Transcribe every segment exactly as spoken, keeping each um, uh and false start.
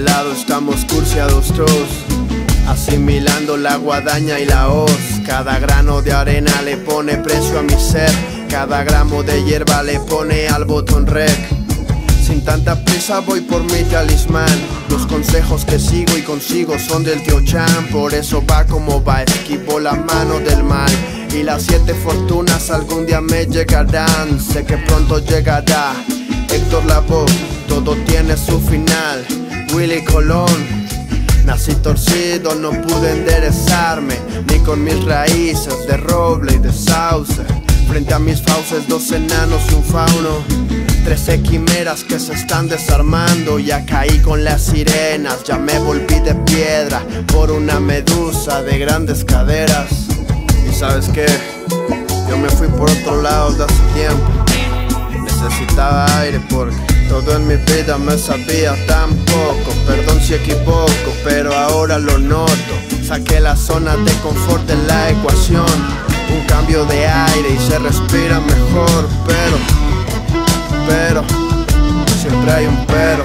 lado estamos cursiados todos, asimilando la guadaña y la hoz. Cada grano de arena le pone precio a mi ser, cada gramo de hierba le pone al botón rec. Sin tanta prisa voy por mi talismán, los consejos que sigo y consigo son del tío Chan. Por eso va como va, esquivo la mano del mal, y las siete fortunas algún día me llegarán. Sé que pronto llegará Héctor Lavoe, todo tiene su final. Willy Colón, nací torcido, no pude enderezarme, ni con mis raíces de roble y de sauce. Frente a mis fauces, dos enanos y un fauno, trece quimeras que se están desarmando. Ya caí con las sirenas, ya me volví de piedra por una medusa de grandes caderas. Y sabes qué, yo me fui por otro lado de hace tiempo. Necesitaba aire porque todo en mi vida me sabía tan poco. Perdón si equivoco, pero ahora lo noto. Saqué la zona de confort de la ecuación, un cambio de aire y se respira mejor. Pero, pero, siempre hay un pero.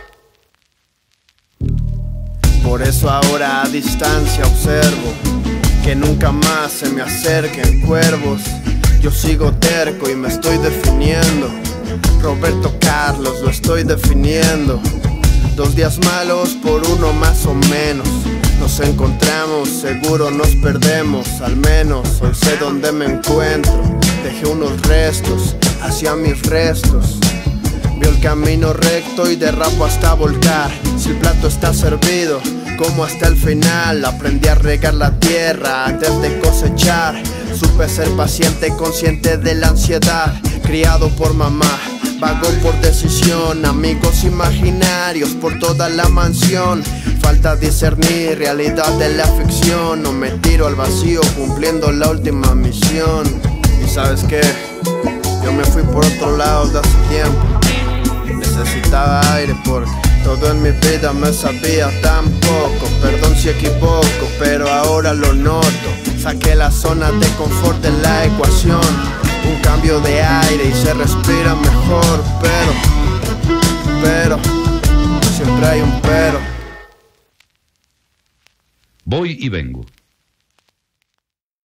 Por eso ahora a distancia observo que nunca más se me acerquen cuervos. Yo sigo terco y me estoy definiendo. Roberto Carlos, lo estoy definiendo. Dos días malos por uno más o menos. Nos encontramos, seguro nos perdemos. Al menos hoy sé dónde me encuentro. Dejé unos restos hacia mis restos. Veo el camino recto y derrapo hasta volcar. Si el plato está servido, como hasta el final. Aprendí a regar la tierra antes de cosechar. Supe ser paciente, consciente de la ansiedad. Criado por mamá, vago por decisión. Amigos imaginarios por toda la mansión. Falta discernir realidad de la ficción. No me tiro al vacío cumpliendo la última misión. Y sabes qué, yo me fui por otro lado de hace tiempo. Necesitaba aire porque todo en mi vida me sabía tan poco. Perdón si equivoco, pero ahora lo noto. Saqué la zona de confort de la ecuación, un cambio de aire y se respira mejor. Pero, pero, siempre hay un pero. Voy y vengo.